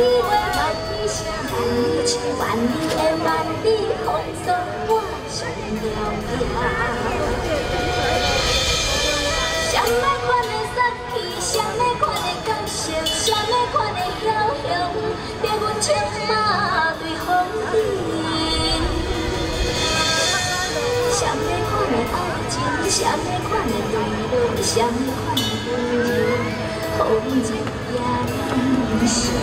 话，万里声，万里情，万里的万里风霜，我上了了。什么款的杀气，什么款的感受，什么款的枵雄，在阮情马对风云。什么款的爱情，什么款的对路，什么款的温柔，风情也能心。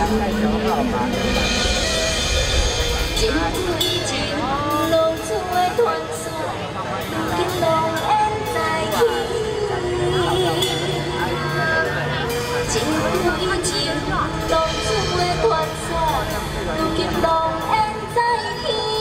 情对情，浪子的传说，如今拢烟在起。情对情，浪子的传说，如今拢烟在起。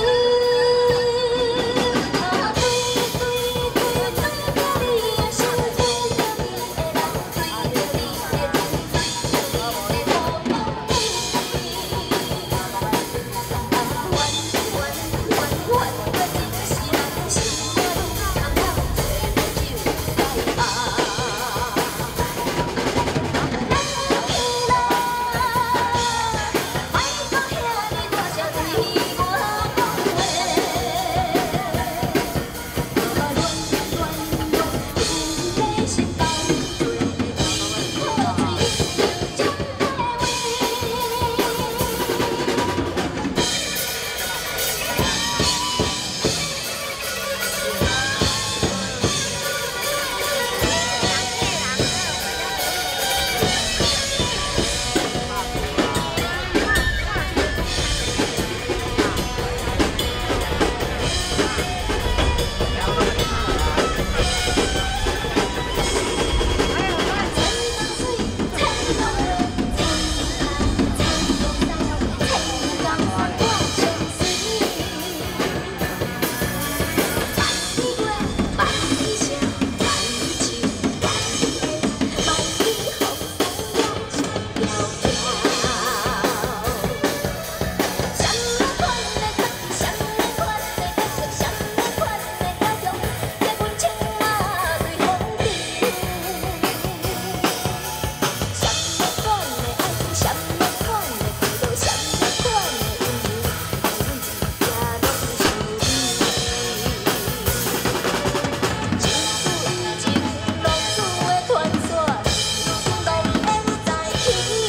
情